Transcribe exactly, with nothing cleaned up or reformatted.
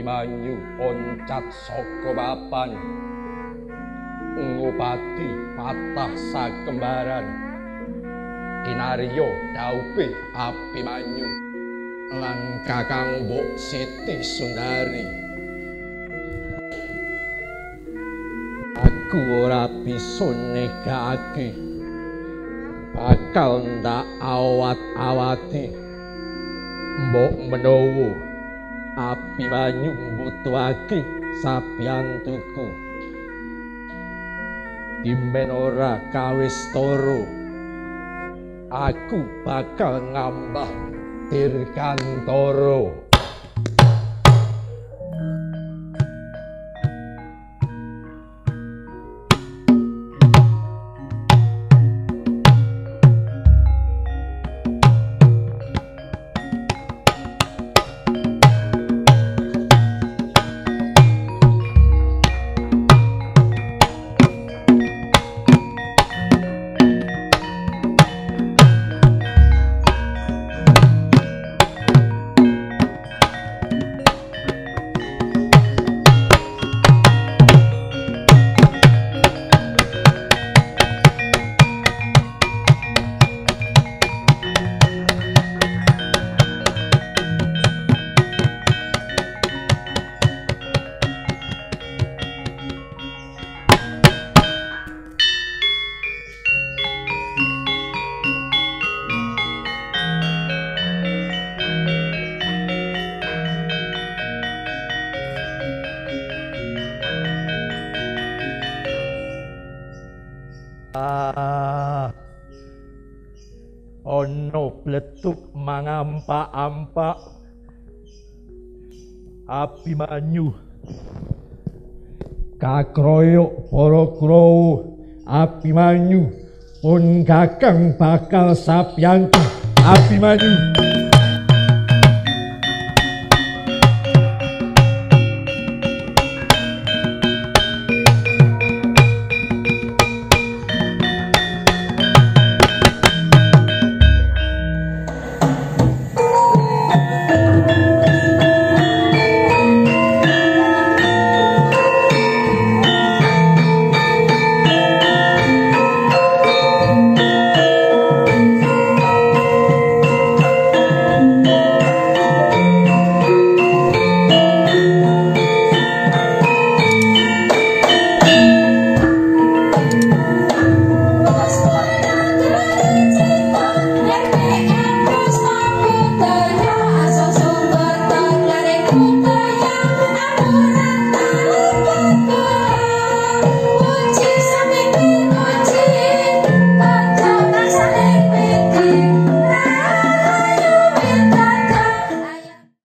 Abimanyu oncat saka papan ngupati patah sakembaran kinarya daupe Abimanyu lan Kakang Mbok Siti Sundari. Aku ora bisa negakake bakal ndak awat-awati mbok menawa Abimanyu mbutuhake sabiyantuku. Dimen ora kawis tara, aku bakal ngambah dirgantara. Ono bletuk mangampak-ampak Abimanyu kakroyok para Kurawa. Abimanyu pun Kakang bakal sabiyantu. Abimanyu